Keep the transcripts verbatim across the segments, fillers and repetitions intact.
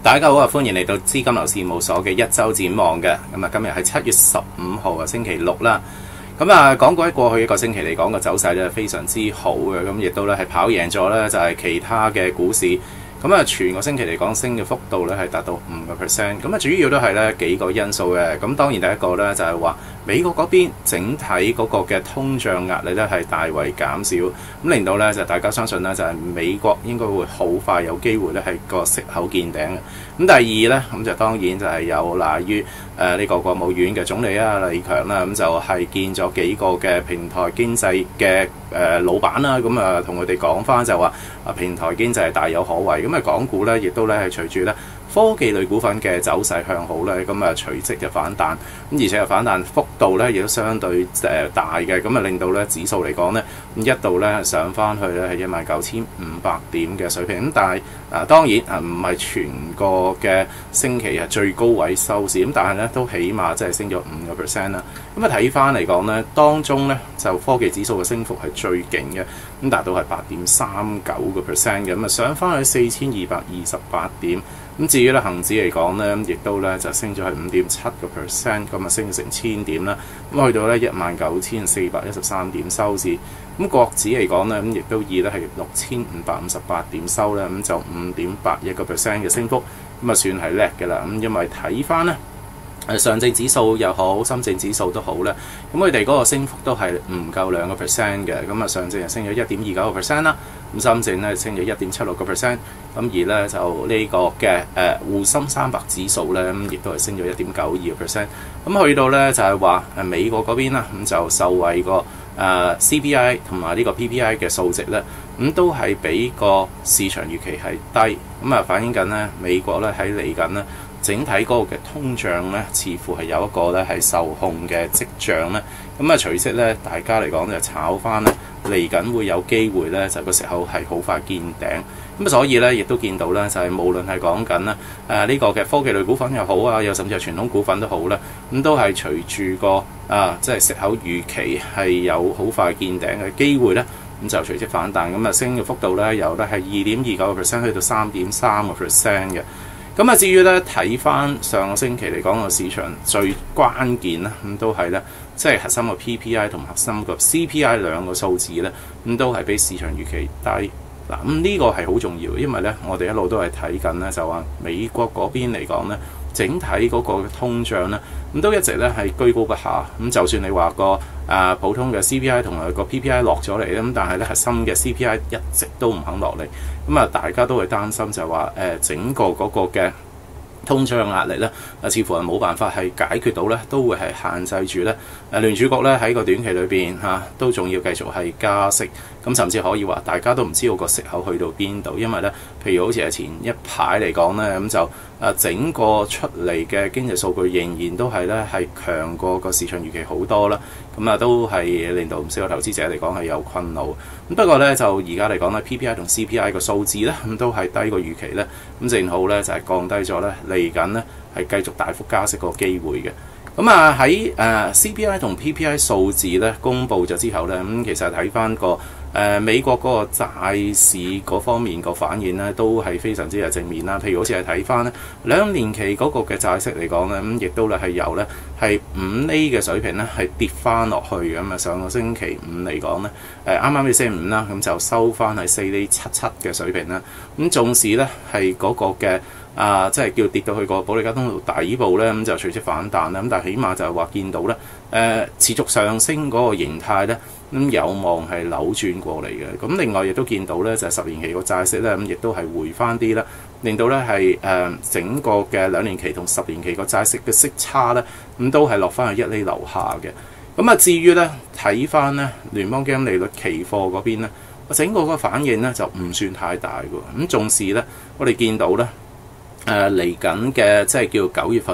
大家好啊，歡迎嚟到資金流事務所嘅一周展望嘅。咁啊，今日係七月十五號啊，星期六啦。咁啊，港股喺過去一個星期嚟講個走勢咧非常之好嘅，咁亦都咧係跑贏咗咧就係其他嘅股市。咁啊，全個星期嚟講升嘅幅度咧係達到五個 percent。咁啊，主要都係咧幾個因素嘅。咁當然第一個咧就係話美國嗰邊整體嗰個嘅通脹壓力咧係大為減少，咁令到咧就大家相信咧就係美國應該會好快有機會咧係個息口見頂嘅。咁第二咧咁就當然就係有賴於誒呢個國務院嘅總理啊李強啦，咁就係見咗幾個嘅平台經濟嘅誒老闆啦，咁啊同佢哋講翻就話啊平台經濟係大有可為，咁啊港股咧亦都咧係隨住咧科技類股份嘅走勢向好咧，咁啊隨即就反彈，咁而且反彈幅度咧亦都相對誒大嘅，咁啊令到咧指數嚟講咧，咁一度咧上翻去咧係一萬九千五百點嘅水平，咁但係啊當然啊唔係全個嘅星期係最高位收市，咁但係咧都起碼即係升咗五個 percent 啦。咁啊睇翻嚟講咧，當中咧就科技指數嘅升幅係最勁嘅，咁達到係八點三九個 percent 嘅，咁啊上翻去四千二百二十八點。咁至於咧恆指嚟講咧，亦都咧就升咗係五點七個 percent，咁啊升成千點啦。咁去到咧一萬九千四百一十三點收市。咁國指嚟講咧，咁亦都以咧係六千五百五十八點收咧，咁就五點八一個 percent 嘅升幅，咁啊算係叻嘅啦。咁因為睇翻咧，誒上證指數又好，深證指數都好咧，咁佢哋嗰個升幅都係唔夠兩個 percent 嘅。咁啊上證就升咗一點二九個 percent 啦，咁深證咧升咗一點七六個 percent。咁而咧就呢個嘅誒滬深三百指數咧，咁亦都係升咗一點九二個 percent。咁去到咧就係話誒美國嗰邊啦，咁就受惠個誒 C P I 同埋呢個 P P I 嘅數值咧，咁都係比個市場預期係低。咁啊反映緊咧美國咧喺嚟緊咧整體嗰個嘅通脹咧，似乎係有一個咧係受控嘅跡象咧。咁啊隨即咧大家嚟講就炒翻咧嚟緊會有機會咧就個時候係好快見頂。咁所以咧，亦都見到咧，就係、是、無論係講緊啦，誒、呃、呢、這個嘅科技類股份又好啊，又甚至係傳統股份都好啦，咁都係隨住個啊，即係息口預期係有好快見頂嘅機會咧，咁就隨即反彈，咁啊升嘅幅度咧，由咧係二點二九個 percent 去到三點三個 percent 嘅。咁啊，至於咧睇翻上個星期嚟講個市場最關鍵啦，咁都係咧，即係核心個 P P I 同核心個 C P I 兩個數字咧，咁都係比市場預期低。嗱，咁呢個係好重要，因為咧，我哋一路都係睇緊咧，就話美國嗰邊嚟講咧，整體嗰個通脹咧，咁都一直咧係居高不下。咁就算你話個啊普通嘅 C P I 同埋個 P P I 落咗嚟咧，咁但係咧核心嘅 C P I 一直都唔肯落嚟。咁啊，大家都會擔心就係話誒整個嗰個嘅通脹壓力咧，啊，似乎係冇辦法係解決到咧，都會係限制住咧。誒聯儲局咧喺個短期裏邊嚇都仲要繼續係加息，咁甚至可以話大家都唔知道個息口去到邊度，因為咧，譬如好似係前一排嚟講咧，咁就誒整個出嚟嘅經濟數據仍然都係咧係強過個市場預期好多啦，咁啊都係令到唔少投資者嚟講係有困擾。咁不過咧就而家嚟講咧 P P I 同 C P I 個數字咧咁都係低過預期咧，咁正好咧就係降低咗咧嚟緊咧係繼續大幅加息個機會嘅。咁啊喺誒 C P I 同 P P I 數字咧公布咗之後咧，咁其實睇翻個誒、呃、美國嗰個債市嗰方面個反應咧，都係非常之係正面啦。譬如好似係睇翻咧兩年期嗰個嘅債息嚟講咧，咁亦都咧係由咧係五厘嘅水平咧係跌翻落去嘅。咁啊上個星期五嚟講咧，誒啱啱嘅星期五啦，咁就收翻係四厘七七嘅水平啦。咁縱使咧係嗰個嘅啊，即係叫跌到去個保利加通道底部咧，咁就隨即反彈啦。咁但係起碼就係話見到咧，誒、呃、持續上升嗰個形態咧，咁有望係扭轉過嚟嘅。咁另外亦都見到咧，就係、是、十年期個債息咧，咁亦都係回翻啲啦，令到咧係誒整個嘅兩年期同十年期個債息嘅息差咧，咁都係落翻去一厘樓下嘅。咁啊，至於咧睇翻咧聯邦基金利率期貨嗰邊咧，整個個反應咧就唔算太大嘅。咁縱使咧，我哋見到咧。誒嚟緊嘅即係叫九月份咧，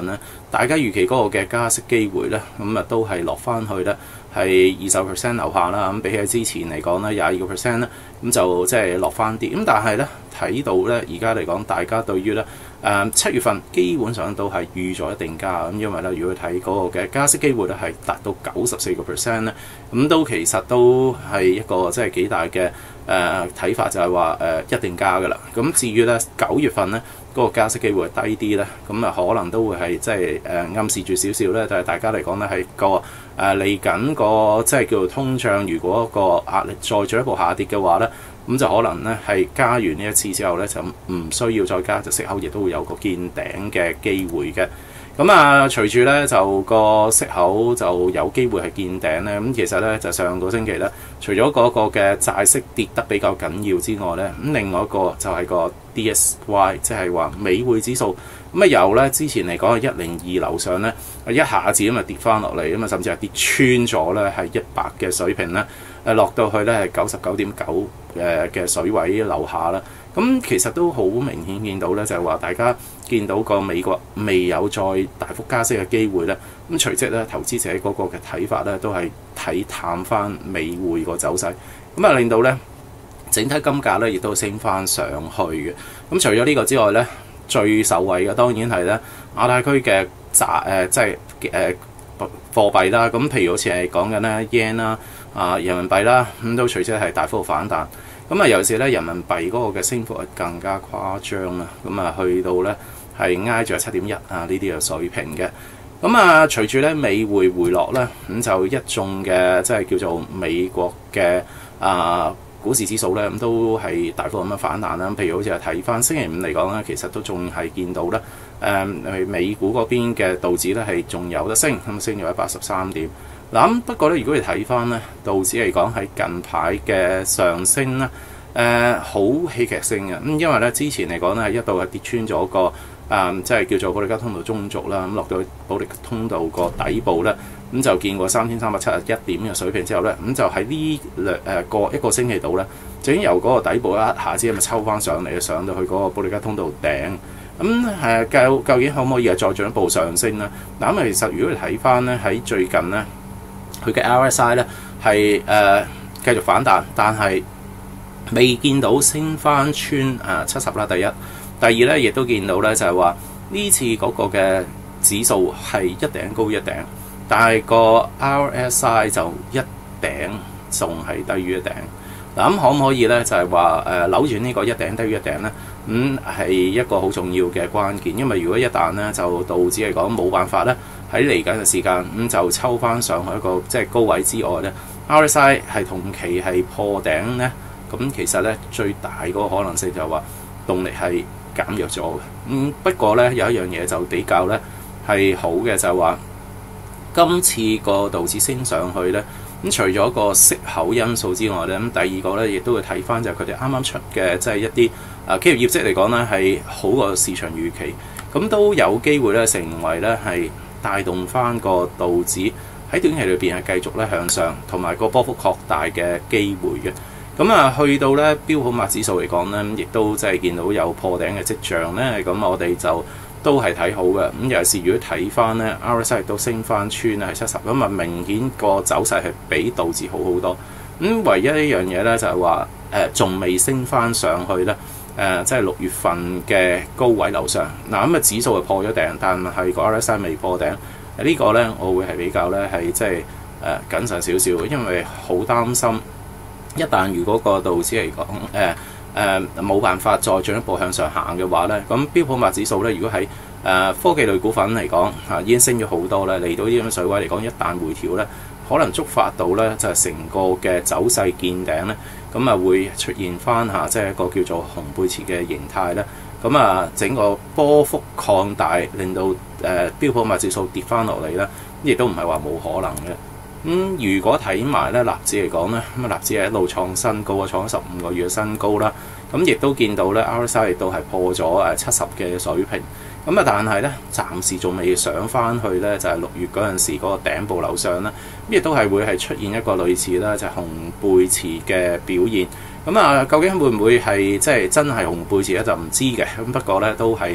大家預期嗰個嘅加息機會咧，咁啊都係落翻去咧係二十 percent 樓下啦。咁比起之前嚟講咧，廿二個 percent 咧，咁就即係落翻啲。咁但係咧睇到咧，而家嚟講，大家對於咧誒七月份基本上都係預咗一定加。咁因為咧，如果睇嗰個嘅加息機會咧係達到九十四個 percent 咧，咁都其實都係一個即係幾大嘅誒睇法，就係話誒一定加㗎啦。咁至於咧九月份咧，嗰個加息機會低啲咧，咁啊可能都會係即係誒暗示住少少咧，但係大家嚟講咧係個誒嚟緊個即係叫做通脹，如果個壓力再進一步下跌嘅話咧，咁就可能咧係加完呢一次之後咧就唔需要再加，就息口亦都會有個見頂嘅機會嘅。咁啊，隨住咧就個息口就有機會係見頂咧。咁其實咧就上個星期咧，除咗嗰個嘅債息跌得比較緊要之外咧，咁另外一個就係個 D S Y， 即係話美匯指數。咁啊由咧之前嚟講係一零二樓上咧，一下子咁啊跌翻落嚟，咁啊甚至係跌穿咗咧係一百嘅水平咧，誒落到去咧係九十九點九誒嘅水位樓下啦。咁其實都好明顯見到咧，就係話大家見到個美國未有再大幅加息嘅機會咧，咁隨即咧投資者嗰個嘅睇法咧都係睇淡翻美匯個走勢，咁啊令到咧整體金價咧亦都升翻上去嘅。咁除咗呢個之外咧，最受惠嘅當然係咧亞太區嘅債誒即係誒貨幣啦。咁譬如好似係講緊咧 yen 啦啊人民幣啦，咁都隨即係大幅反彈。咁啊，尤其是咧人民幣嗰個嘅升幅係更加誇張啦，咁啊去到咧係挨住七點一啊呢啲嘅水平嘅。咁啊，隨住咧美匯回落咧，咁就一眾嘅即係叫做美國嘅啊股市指數咧，咁都係大幅咁樣反彈啦。譬如好似係睇翻星期五嚟講咧，其實都仲係見到咧誒美股嗰邊嘅道指咧係仲有得升，咁升咗一百十三點。嗱，不過咧，如果你睇翻咧道指嚟講喺近排嘅上升咧，誒好戲劇性嘅。咁因為咧之前嚟講咧係一度係跌穿咗個誒、呃、即係叫做保利加通道中軸啦，咁落到保利加通道個底部咧，咁就見過三千三百七十一點嘅水平之後咧，咁就喺呢兩誒個一個星期度咧，就已經由嗰個底部一下子咪抽翻上嚟，上到去嗰個保利加通道頂。咁誒究究竟可唔可以係再進一步上升咧？嗱，咁其實如果你睇翻咧喺最近咧，佢嘅 R S I 咧係誒繼續反彈，但係未見到升翻穿誒七十啦。第一，第二咧亦都見到咧就係話呢次嗰個嘅指數係一頂高一頂，但係個 R S I 就一頂仲係低於一頂。嗱，咁可唔可以咧就係話誒扭轉呢個一頂低於一頂咧？咁、嗯、係一個好重要嘅關鍵，因為如果一旦咧就導致嚟講冇辦法咧喺嚟緊嘅時間咁、嗯、就抽翻上去一個即係高位之外咧 ，R S I 係同期係破頂咧，咁其實咧最大嗰個可能性就係話動力係減弱咗嘅。咁、嗯、不過咧有一樣嘢就比較咧係好嘅，就係話今次個道指升上去咧。咁除咗個息口因素之外咧，咁第二個咧亦都會睇翻就係佢哋啱啱出嘅即係一啲啊企業業績嚟講咧係好過市場預期，咁都有機會咧成為咧係帶動翻個道指喺短期裏邊係繼續咧向上，同埋個波幅擴大嘅機會嘅。咁啊去到咧標普五百指數嚟講咧，亦都即係見到有破頂嘅跡象咧，咁我哋就都係睇好嘅。咁尤其是如果睇翻咧 R S I 亦都升翻穿係七十，咁啊明顯個走勢係比道指好好多。咁唯一一樣嘢咧就係話誒仲未升翻上去咧，誒即係六月份嘅高位樓上。嗱咁啊指數係破咗頂，但係個 R S I 未破頂。這個、呢個咧我會係比較咧係即係誒謹慎少少，因為好擔心一旦如果個道指嚟講誒誒冇辦法再進一步向上行嘅話咧，咁標普五百指數咧，如果喺誒、呃、科技類股份嚟講嚇已經升咗好多咧，嚟到呢啲水位嚟講，一旦回調咧，可能觸發到咧就係、是、成個嘅走勢見頂咧，咁啊會出現翻嚇即係一個叫做紅背馳嘅形態咧，咁啊整個波幅擴大，令到誒、呃、標普五百指數跌翻落嚟咧，亦都唔係話冇可能嘅。咁、嗯、如果睇埋咧納指嚟講咧，咁啊納指係一路創新高啊，創咗十五個月嘅新高啦。咁亦都見到咧 R S I 亦都係破咗誒七十嘅水平。咁啊，但係咧暫時仲未上翻去咧，就係、是、六月嗰陣時嗰個頂部樓上啦。咁亦都係會係出現一個類似啦，就係、是、紅背馳嘅表現。咁啊，究竟會唔會係即係真係紅背馳咧？就唔知嘅。咁不過咧都係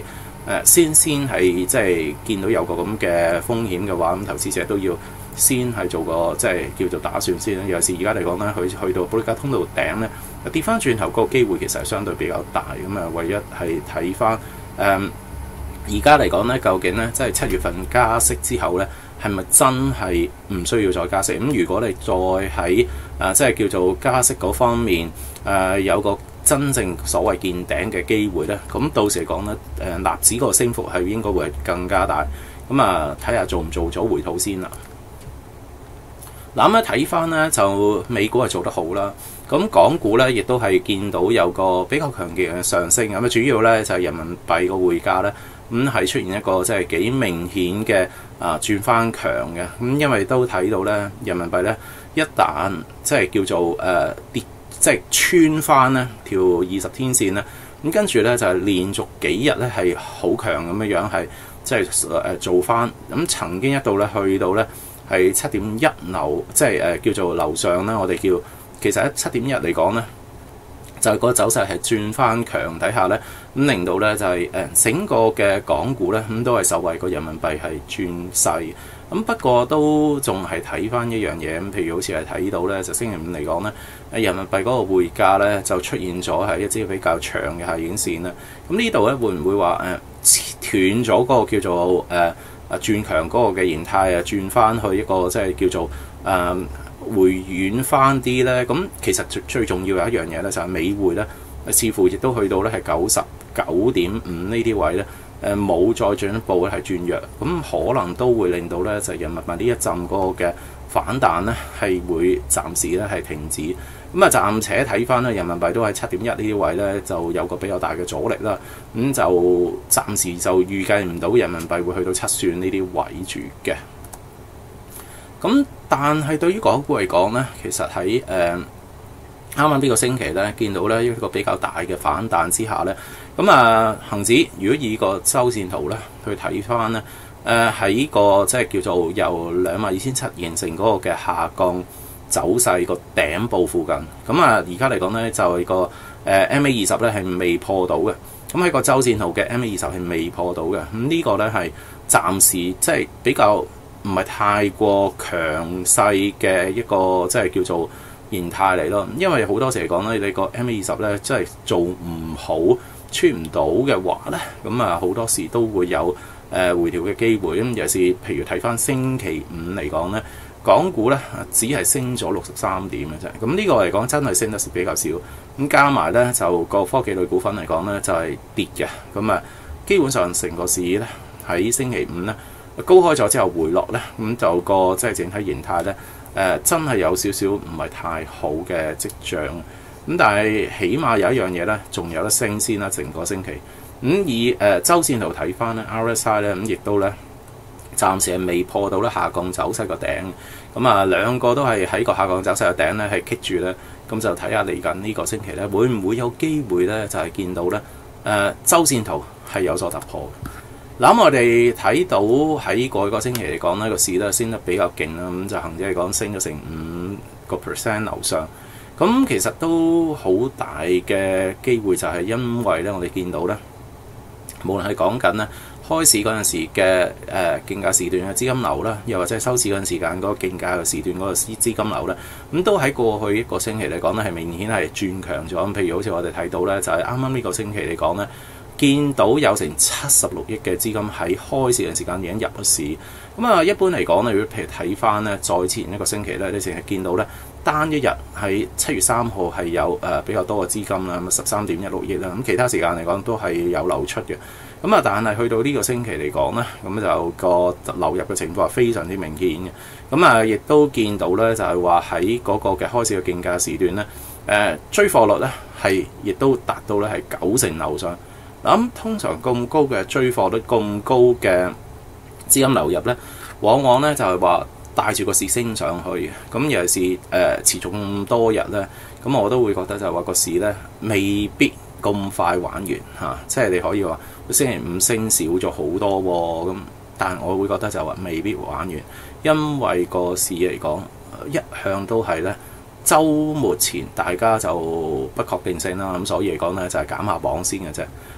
誒先先係即係見到有個咁嘅風險嘅話，咁投資者都要先係做個即係叫做打算先啦。尤其是而家嚟講咧，佢去到保歷加通道頂咧，跌翻轉頭個機會其實係相對比較大咁啊。唯一係睇翻誒而家嚟講咧，究竟咧即係七月份加息之後咧，係咪真係唔需要再加息？咁如果你再喺誒即係叫做加息嗰方面誒、呃、有個真正所謂見頂嘅機會咧，咁到時嚟講咧，誒納指個升幅係應該會更加大。咁啊，睇下做唔做咗回吐先啦。嗱咁咧睇翻咧就美股係做得好啦，咁港股咧亦都係見到有個比較強勁嘅上升。咁啊主要咧就係人民幣個匯價咧，咁係出現一個即係幾明顯嘅啊轉翻強嘅。咁因為都睇到咧人民幣咧一旦即係叫做誒、呃、跌，即係穿翻咧條二十天線咧，咁跟住咧就係連續幾日咧係好強咁樣樣，係即係誒做翻。咁曾經一度咧去到咧係七點一樓，即係誒叫做樓上啦。我哋叫其實喺七點一嚟講咧，就係、是、個走勢係轉翻強底下咧，咁令到咧就係誒整個嘅港股咧咁都係受惠個人民幣係轉勢。咁不過都仲係睇翻一樣嘢，咁譬如好似係睇到咧，就星期五嚟講咧，人民幣嗰個匯價咧就出現咗係一支比較長嘅下影線啦。咁呢度咧會唔會話誒斷咗嗰個叫做誒啊轉強嗰個嘅形態啊，轉翻去一個即係叫做誒、呃、回軟翻啲咧？咁其實最最重要有一樣嘢咧，就係美匯咧，似乎亦都去到咧係九十九點五呢啲位咧。誒冇再進一步咧係轉弱，咁可能都會令到咧就人民幣呢一陣嗰個嘅反彈咧係會暫時咧係停止。咁啊暫且睇翻咧人民幣都喺七點一呢啲位咧就有個比較大嘅阻力啦。咁就暫時就預計唔到人民幣會去到七算呢啲位住嘅。咁但係對於港股嚟講咧，其實喺誒啱啱呢個星期咧見到咧一個比較大嘅反彈之下咧。咁啊，恆指如果以個周線圖咧去睇翻咧，誒喺個即係叫做由兩萬二千七形成嗰個嘅下降走勢個頂部附近，咁啊而家嚟講咧就係個誒 M A 二十咧係未破到嘅，咁喺個周線圖嘅 M A 二十係未破到嘅，咁呢個咧係暫時即係比較唔係太過強勢嘅一個即係叫做形態嚟咯，因為好多時嚟講咧，你個 M A 二十咧即係做唔好。穿唔到嘅話咧，咁啊好多時都會有誒、呃、回調嘅機會。咁尤其是譬如睇翻星期五嚟講咧，港股咧只係升咗六十三點嘅啫。咁呢個嚟講真係升得比較少。咁加埋咧就個科技類股份嚟講咧就係、是、跌嘅。咁啊基本上成個市咧喺星期五咧高開咗之後回落咧，咁就個即係整體形態咧誒、呃、真係有少少唔係太好嘅跡象。咁但係起碼有一樣嘢咧，仲有得升先啦，成個星期。咁、嗯、以誒、呃、週線圖睇翻咧 ，R S I 咧咁亦都咧暫時係未破到咧下降走勢個頂。咁啊兩個都係喺個下降走勢個頂咧係棘住咧。咁就睇下嚟緊呢個星期咧會唔會有機會咧就係、是、見到咧誒、呃、週線圖係有所突破。嗱咁我哋睇到喺過去個星期嚟講咧個市咧升得比較勁啦，咁就恒指嚟講升咗成五個 percent 樓上。咁其實都好大嘅機會，就係因為咧，我哋見到咧，無論係講緊咧開市嗰陣時嘅誒競價時段嘅資金流啦，又或者係收市嗰陣時間嗰個競價嘅時段嗰個資資金流咧，咁都喺過去一個星期嚟講咧，係明顯係轉強咗。咁譬如好似我哋睇到咧，就係啱啱呢個星期嚟講咧，見到有成七十六億嘅資金喺開市嘅時間已經入咗市。咁啊，一般嚟講咧，如果譬如睇翻咧，再前一個星期咧，你淨係見到咧。單一日喺七月三號係有誒、呃、比較多嘅資金啦，咁十三點一六億啦，咁其他時間嚟講都係有流出嘅。咁啊，但係去到呢個星期嚟講咧，咁就個流入嘅情況係非常之明顯嘅。咁啊，亦都見到咧，就係話喺嗰個嘅開市嘅競價時段咧，誒、呃、追貨率咧係亦都達到咧係九成樓上。嗱咁通常咁高嘅追貨率、咁高嘅資金流入咧，往往咧就係話，帶住個市升上去，咁尤其是誒、呃、持續咁多日咧，咁我都會覺得就係話個市咧未必咁快玩完嚇、啊，即係你可以話星期五升少咗好多喎，咁但係我會覺得就係話未必玩完，因為個市嚟講一向都係咧週末前大家就不確定性啦，咁所以嚟講咧就係減下磅先嘅啫。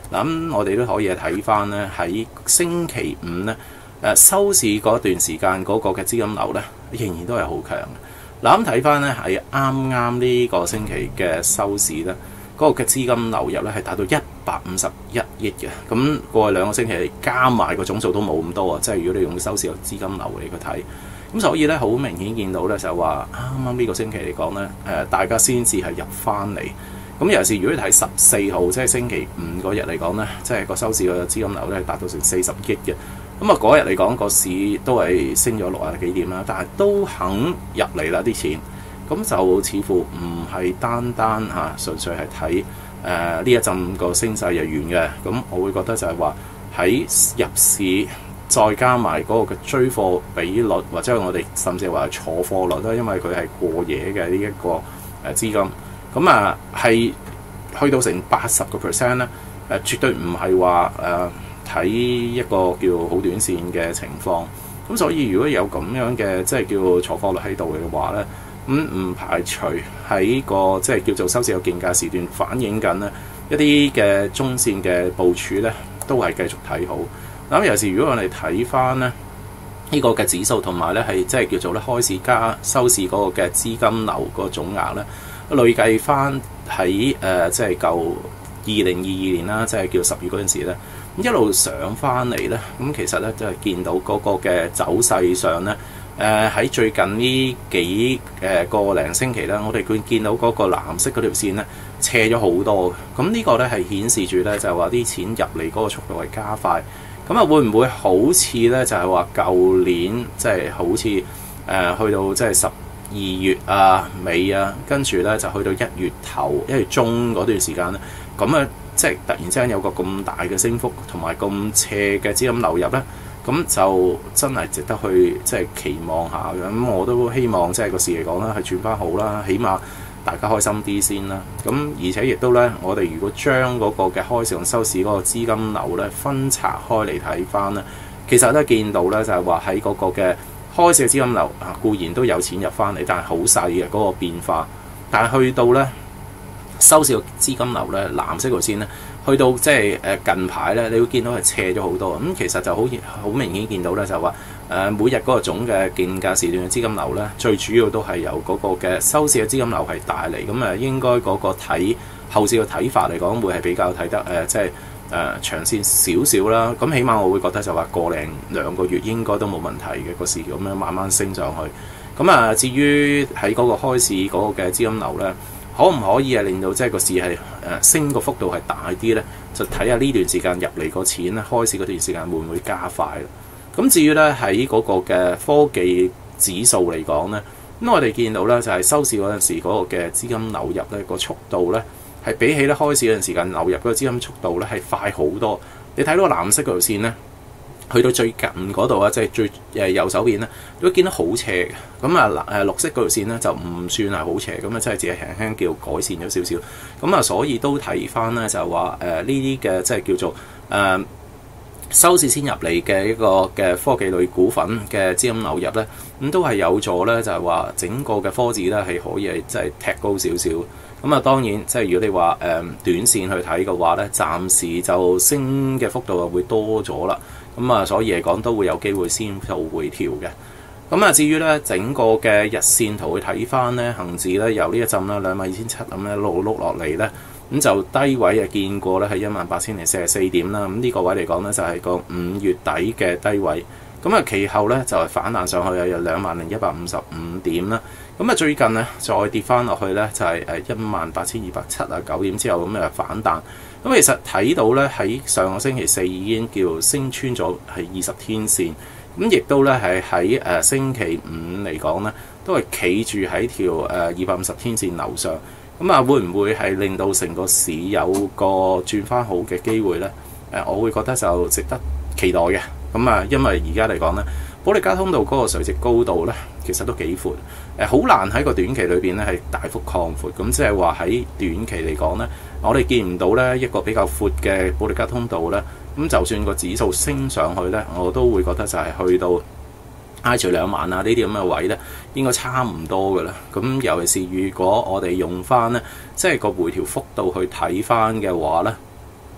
嗱，咁我哋都可以睇翻咧喺星期五咧誒收市嗰段時間嗰個嘅資金流咧，仍然都係好強嘅。嗱，咁睇翻咧係啱啱呢個星期嘅收市咧，嗰、那個嘅資金流入咧係達到一百五十一億嘅。咁過去兩個星期加埋個總數都冇咁多啊，即係如果你用收市個資金流嚟去睇。咁所以咧，好明顯見到咧，就係話啱啱呢個星期嚟講咧，誒大家先至係入翻嚟。咁尤其是如果你睇十四號，即係星期五嗰日嚟講咧，即係個收市個資金流咧係達到成四十億嘅。咁啊嗰日嚟講個市都係升咗六啊幾點啦，但係都肯入嚟啦啲錢。咁就似乎唔係單單嚇純粹係睇誒呢一陣個升勢就完嘅。咁我會覺得就係話喺入市。再加埋嗰個嘅追貨比率，或者我哋甚至話坐貨率啦，因為佢係過夜嘅呢一個誒資金，咁啊係去到成八十個 percent 咧，誒絕對唔係話誒睇一個叫好短線嘅情況。咁所以如果有咁樣嘅即係叫坐貨率喺度嘅話咧，咁唔排除喺個即係叫做收市有競價時段反映緊咧一啲嘅中線嘅部署咧，都係繼續睇好。咁尤其是如果我哋睇翻咧呢個嘅指數，同埋咧係即係叫做咧開市加收市嗰個嘅資金流個總額咧，累計翻喺誒即係舊二零二二年啦，即係叫十月嗰陣時咧，一路上翻嚟咧，咁其實咧就係見到嗰個嘅走勢上咧，誒喺最近呢幾誒個零星期咧，我哋會見到嗰個藍色嗰條線咧斜咗好多嘅，咁呢個咧係顯示住咧就係話啲錢入嚟嗰個速度係加快。咁啊，會唔會好似咧？就係話舊年即係、就是、好似誒、呃、去到即係十二月啊尾啊，跟住咧就去到一月頭、一月中嗰段時間咧，咁啊即係突然之間有個咁大嘅升幅，同埋咁斜嘅資金流入咧，咁就真係值得去即係、就是、期望下嘅。咁我都希望即係個市嚟講啦，係轉翻好啦，起碼大家開心啲先啦。咁而且亦都咧，我哋如果將嗰個嘅開市同收市嗰個資金流咧分拆開嚟睇翻咧，其實咧見到咧就係話喺嗰個嘅開市嘅資金流啊，固然都有錢入翻嚟，但係好細嘅嗰個變化。但係去到咧收市嘅資金流咧，藍色條線咧，去到即係誒近排咧，你會見到係斜咗好多。咁其實就好好明顯見到咧，就話誒每日嗰個總嘅競價時段嘅資金流咧，最主要都係由嗰個嘅收市嘅資金流係帶嚟。咁誒應該嗰個睇後市嘅睇法嚟講，會係比較睇得誒即係誒長線少少啦。咁起碼我會覺得就話個零兩個月應該都冇問題嘅個市咁樣慢慢升上去。咁啊，至於喺嗰個開市嗰個嘅資金流咧，可唔可以係令到即係個市係誒升個幅度係大啲咧？就睇下呢段時間入嚟個錢咧，開市嗰段時間會唔會加快咯？咁至於咧喺嗰個嘅科技指數嚟講咧，咁我哋見到咧就係收市嗰陣時嗰個嘅資金流入咧個速度咧係比起咧開市嗰陣時間流入嗰個資金速度咧係快好多。你睇到個藍色嗰條線咧，去到最近嗰度啊，即係最誒右手邊咧，都見得好斜嘅。咁啊誒綠色嗰條線咧就唔算係好斜，咁啊即係只係輕輕叫改善咗少少。咁啊所以都睇翻咧就係話誒呢啲嘅即係叫做誒。呃收市先入嚟嘅一個嘅科技類股份嘅資金流入咧，咁都係有助咧，就係話整個嘅科指咧係可以係即係踢高少少。咁啊，當然即係如果你話誒短線去睇嘅話咧，暫時就升嘅幅度就會多咗啦。咁啊，所以嚟講都會有機會先做回調嘅。咁啊，至於咧整個嘅日線圖去睇翻咧，恆指咧由呢一陣啦兩萬二千七咁咧一路碌落嚟咧。咁就低位啊，見過咧係一萬八千零四十四點啦。咁呢個位嚟講咧，就係個五月底嘅低位。咁啊，其後咧就係反彈上去啊，有兩萬零一百五十五點啦。咁啊，最近咧再跌翻落去咧，就係誒一萬八千二百七啊九點之後咁啊反彈。咁其實睇到咧喺上個星期四已經叫升穿咗係二十天線。咁亦都咧係喺誒星期五嚟講咧，都係企住喺條誒二百五十天線樓上。咁啊，會唔會係令到成個市有個轉翻好嘅機會咧？誒，我會覺得就值得期待嘅。咁啊，因為而家嚟講咧，保利加通道嗰個垂直高度咧，其實都幾闊。誒，好難喺個短期裏邊咧係大幅擴闊。咁即係話喺短期嚟講咧，我哋見唔到咧一個比較闊嘅保利加通道咧。咁就算個指數升上去咧，我都會覺得就係去到挨住兩萬啊呢啲咁嘅位咧，應該差唔多噶啦。咁尤其是如果我哋用翻咧，即係個回調幅度去睇翻嘅話咧，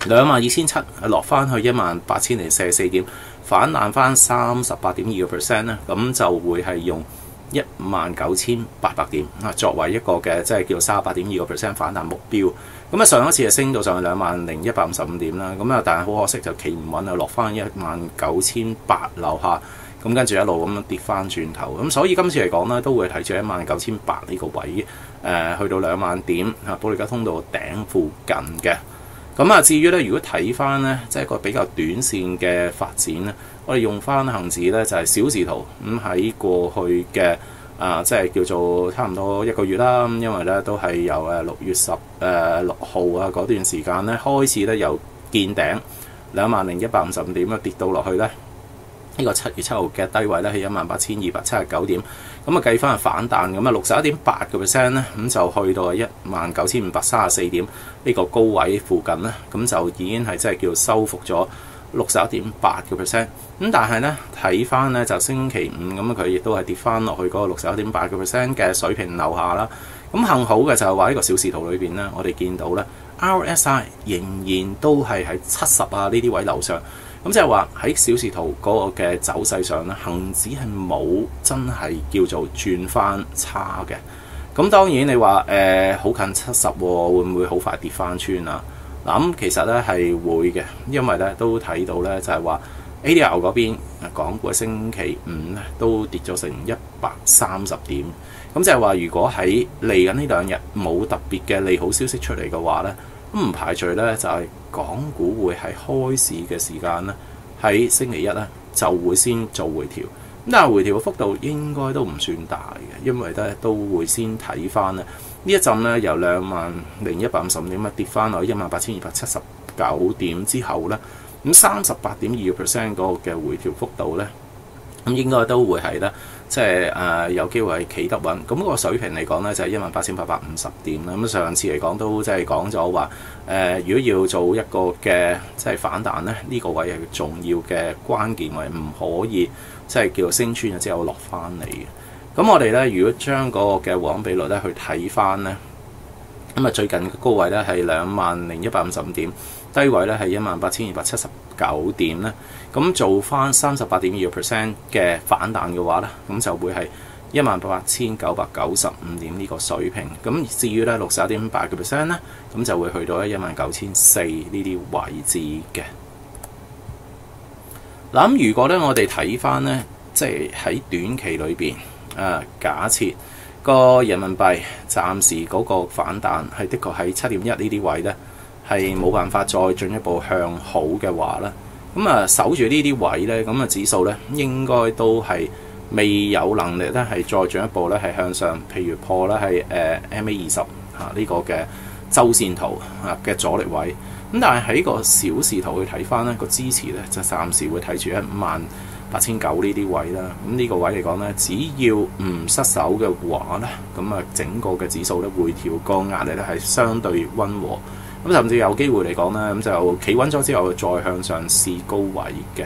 兩萬二千七落翻去一萬八千零四十四點，反彈翻三十八點二個 percent 咧，咁就會係用一萬九千八百點啊作為一個嘅即係叫三十八點二個 percent 反彈目標。咁啊上一次係升到上去兩萬零一百五十五點啦，咁啊但係好可惜就企唔穩啊，落翻一萬九千八樓下，咁跟住一路咁樣跌翻轉頭。咁所以今次嚟講咧，都會睇住一萬九千八呢個位，誒、呃、去到兩萬點啊保利加通道頂附近嘅。咁啊，至於咧，如果睇翻咧，即係一個比較短線嘅發展咧，我哋用翻恆指咧就係小時圖咁喺過去嘅啊，即係叫做差唔多一個月啦。咁因為咧都係由誒六月十誒六號啊嗰段時間咧開始咧由見頂兩萬零一百五十五點啊跌到落去咧。呢個七月七號嘅低位咧係一萬八千二百七十九點，咁啊計翻係反彈，咁啊六十一點八個 percent 咧，咁就去到一萬九千五百三十四點呢個高位附近咧，咁就已經係即係叫收復咗六十一點八個 percent。咁但係咧睇翻咧就星期五咁佢亦都係跌翻落去嗰個六十一點八個 percent 嘅水平樓下啦。咁幸好嘅就係話呢個小時圖裏邊咧，我哋見到咧 R S I 仍然都係喺七十啊呢啲位樓上。咁即係話喺小時圖嗰個嘅走勢上咧，恆指係冇真係叫做轉翻差嘅。咁當然你話誒好近七十喎，會唔會好快跌翻穿啊？嗱咁其實咧係會嘅，因為咧都睇到咧就係話 A D R 嗰邊港股星期五咧都跌咗成一百三十點。咁即係話如果喺嚟緊呢兩日冇特別嘅利好消息出嚟嘅話咧，咁唔排除咧就係港股會喺開市嘅時間咧，喺星期一咧就會先做回調。咁但係回調嘅幅度應該都唔算大嘅，因為咧都會先睇翻咧呢一陣咧由兩萬零一百五十五點啊跌翻落一萬八千二百七十九點之後咧，咁三十八點二個 percent 嗰個嘅回調幅度咧，咁應該都會係咧。即係誒、呃、有機會係企得穩，咁、那個水平嚟講咧就係一萬八千八百五十點啦。咁上次嚟講都即係講咗話誒，如果要做一個嘅即係反彈咧，呢、這個位係重要嘅關鍵位，唔可以即係叫做升穿咗之後落翻嚟嘅。咁我哋咧如果將嗰個嘅黃金比率咧去睇翻咧，咁啊最近嘅高位咧係兩萬零一百五十五點，低位咧係一萬八千二百七十九點咧。咁做翻三十八點二個 percent 嘅反彈嘅話咧，咁就會係一萬八千九百九十五點呢個水平。咁至於咧六十一點八個 percent 咧，咁就會去到咧一萬九千四呢啲位置嘅。嗱咁如果咧我哋睇翻咧，即係喺短期裏邊啊，假設個人民幣暫時嗰個反彈係的確喺七點一呢啲位咧，係冇辦法再進一步向好嘅話咧。咁啊，守住呢啲位咧，咁啊指數咧應該都係未有能力咧係再進一步咧係向上，譬如破咧係誒 M A 二十嚇呢個嘅周線圖啊嘅阻力位。咁但係喺個小時圖去睇翻咧，個支持咧就暫時會睇住喺五萬八千九呢啲位啦。咁呢個位嚟講咧，只要唔失手嘅話咧，咁啊整個嘅指數咧回調個壓力咧係相對溫和。咁甚至有機會嚟講咧，咁就企穩咗之後再向上試高位嘅。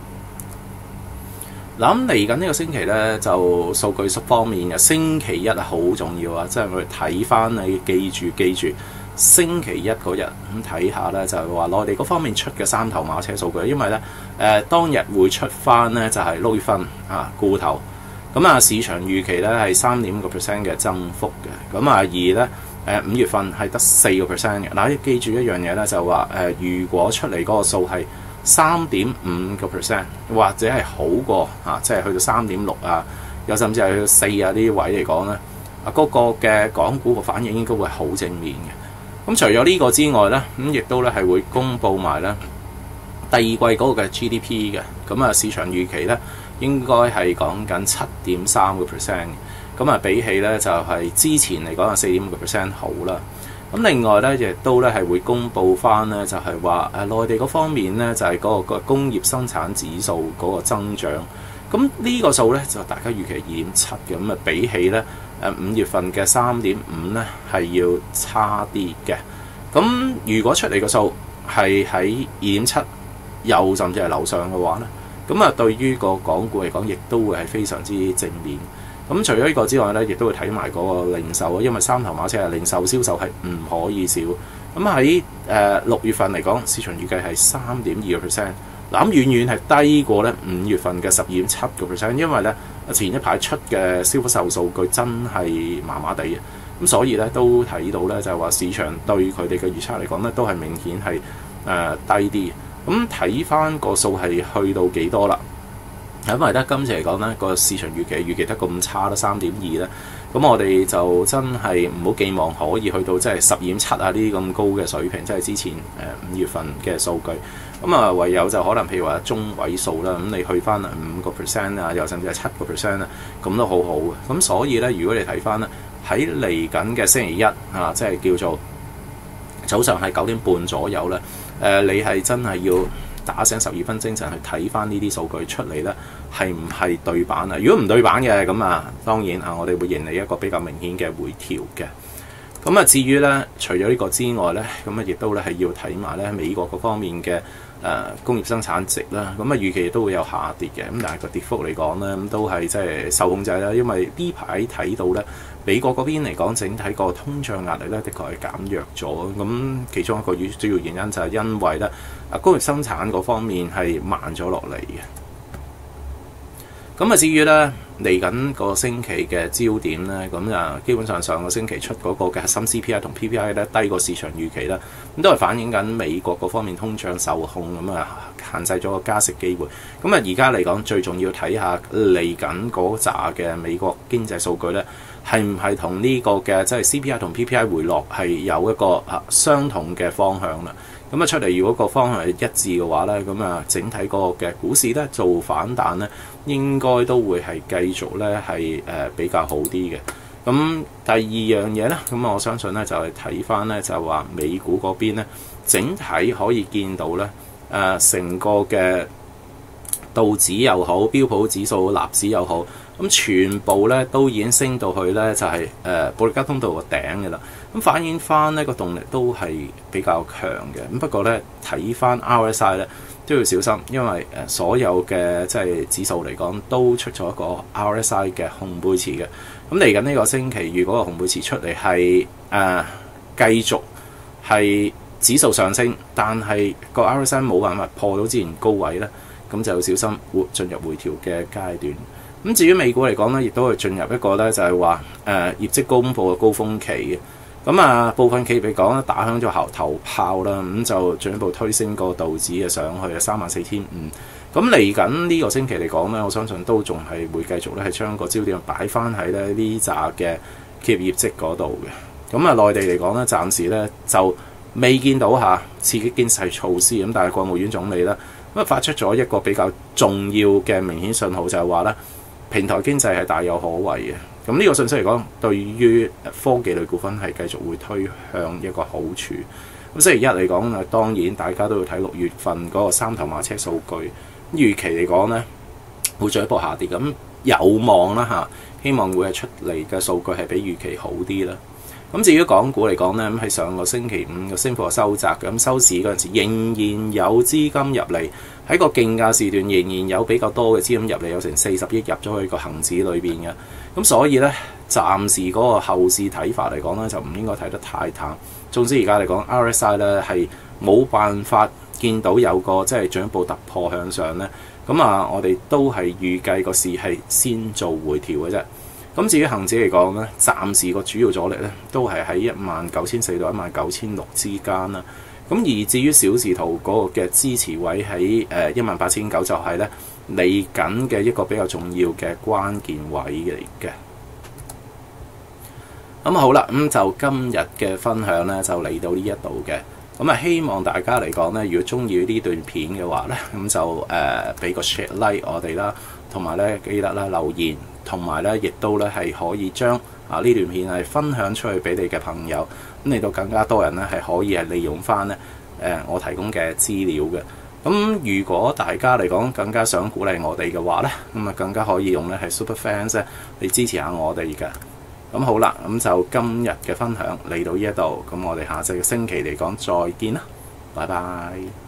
嗱咁嚟緊呢個星期咧，就數據方面嘅星期一係好重要啊！即係我哋睇翻，你記住記住，星期一嗰日咁睇下咧，就係話內地嗰方面出嘅三頭馬車數據，因為咧誒、呃、當日會出翻咧就係六月份啊固投，咁啊市場預期咧係三點五個 percent 嘅增幅嘅，咁啊而咧。誒五月份係得四個 percent 嘅，嗱，記住一樣嘢咧，就話誒、呃，如果出嚟嗰個數係三點五個 percent，或者係好過啊，即係去到三點六啊，又甚至係去到四啊呢啲位嚟講咧，啊嗰、那個嘅港股個反應應該會好正面嘅。咁除咗呢個之外咧，咁亦都咧係會公佈埋咧第二季嗰個嘅 G D P 嘅，咁啊市場預期咧應該係講緊七點三個 percent。咁啊，比起咧就係、是、之前嚟講係四點五個 percent 好啦。咁另外咧，亦都咧係會公佈翻咧，就係話誒內地嗰方面咧，就係、是、嗰個工業生產指數嗰個增長。咁呢個數咧就大家預期二點七嘅，咁啊比起咧誒五月份嘅三點五咧係要差啲嘅。咁如果出嚟個數係喺二點七，又甚至係樓上嘅話咧，咁啊對於個港股嚟講，亦都會係非常之正面。咁除咗呢個之外咧，亦都會睇埋嗰個零售啊，因為三頭馬車係零售銷售係唔可以少。 咁喺誒六月份嚟講，市場預計係三點二個 percent， 嗱咁遠遠係低過咧五月份嘅十二點七個 percent， 因為咧前一排出嘅消費售數據真係麻麻地嘅，咁所以咧都睇到咧就係話市場對佢哋嘅預測嚟講咧都係明顯係誒、呃、低啲。咁睇翻個數係去到幾多啦？因為咧今次嚟講咧個市場預期預期得咁差啦，三點二咧，咁我哋就真係唔好寄望可以去到即係十點七啊呢啲咁高嘅水平，即係之前誒五月份嘅數據。咁啊唯有就可能譬如話中位數啦，咁你去翻五個 percent 啊，又甚至係七個 percent 啊，咁都好好嘅。咁所以咧，如果你睇翻咧喺嚟緊嘅星期一啊，即係叫做早上係九點半左右咧，誒、呃、你係真係要打醒十二分精神去睇翻呢啲數據出嚟咧，係唔係對版啊？如果唔對版嘅，咁啊當然啊，我哋會迎嚟一個比較明顯嘅回調嘅。咁啊，至於咧，除咗呢個之外咧，咁啊亦都咧係要睇埋咧美國嗰方面嘅誒、呃、工業生產值啦。咁啊預期亦都會有下跌嘅。咁但係個跌幅嚟講咧，咁都係即係受控制啦。因為呢排睇到咧，美國嗰邊嚟講，整體個通脹壓力咧，的確係減弱咗。咁其中一個主要原因就係因為咧，啊工業生產嗰方面係慢咗落嚟嘅。咁啊，至於咧嚟緊個星期嘅焦點咧，咁啊基本上上個星期出嗰個嘅核心 C P I 同 P P I 咧低過市場預期啦，咁都係反映緊美國嗰方面通脹受控，咁啊限制咗個加息機會。咁啊而家嚟講最重要睇下嚟緊嗰紮嘅美國經濟數據咧，係唔係同呢個嘅即係 C P I 同 P P I 回落係有一個啊相同嘅方向啦。咁啊出嚟，如果個方向係一致嘅話咧，咁啊整體個嘅股市咧做反彈咧，應該都會係繼續咧係誒比較好啲嘅。咁第二樣嘢咧，咁我相信咧就係睇翻咧就係話美股嗰邊咧，整體可以見到咧誒成個嘅道指又好，標普指數、納指又好，咁全部咧都已經升到去咧就係誒保力加通道個頂嘅啦。咁反映翻呢個動力都係比較強嘅。咁不過咧睇翻 R S I 咧都要小心，因為誒所有嘅即係指數嚟講都出咗一個 R S I 嘅紅背馳嘅。咁嚟緊呢個星期，如果個紅背馳出嚟係誒繼續係指數上升，但係個 R S I 冇辦法破到之前高位咧，咁就要小心會進入回調嘅階段。咁至於美股嚟講咧，亦都係進入一個咧就係話誒業績公佈嘅高峰期嘅。咁啊，部分企業嚟講咧，打響咗頭頭炮啦，咁就進一步推升個道指嘅上去啊，三萬四千五。咁嚟緊呢個星期嚟講咧，我相信都仲係會繼續咧係將個焦點擺翻喺咧呢紮嘅企業業績嗰度嘅。咁啊，內地嚟講咧，暫時咧就未見到嚇刺激經濟措施，咁但係國務院總理咧咁啊發出咗一個比較重要嘅明顯信號，就係話咧平台經濟係大有可為嘅。咁呢個信息嚟講，對於科技類股份係繼續會推向一個好處。咁星期一嚟講啊，當然大家都要睇六月份嗰個三頭馬車數據，預期嚟講咧會進一步下跌。咁有望啦嚇，希望會係出嚟嘅數據係比預期好啲啦。咁至於港股嚟講咧，咁喺上個星期五嘅升幅收窄嘅，咁收市嗰陣時仍然有資金入嚟，喺個競價時段仍然有比較多嘅資金入嚟，有成四十億入咗去個恆指裏邊嘅。咁所以咧，暫時嗰個後市睇法嚟講咧，就唔應該睇得太淡。總之而家嚟講 ，R S I 咧係冇辦法見到有個即係進一步突破向上咧。咁啊，我哋都係預計個市係先做回調嘅啫。咁至於恒指嚟講咧，暫時個主要阻力咧都係喺一萬九千四到一萬九千六之間啦。咁而至於小時圖嗰個嘅支持位喺誒一萬八千九，就係咧嚟緊嘅一個比較重要嘅關鍵位嚟嘅。咁好啦，咁就今日嘅分享咧就嚟到呢一度嘅。咁啊，希望大家嚟講咧，如果中意呢段片嘅話咧，咁就誒俾、呃、個 share like 我哋啦，同埋咧記得啦留言，同埋咧亦都咧係可以將啊呢段片係分享出去俾你嘅朋友，咁令到更加多人咧係可以係利用翻咧誒我提供嘅資料嘅。咁如果大家嚟講更加想鼓勵我哋嘅話咧，咁啊更加可以用咧係 Super Fans 咧嚟支持下我哋嘅。咁好啦，咁就今日嘅分享嚟到呢一度，咁我哋下隻星期嚟講再見啦，拜拜。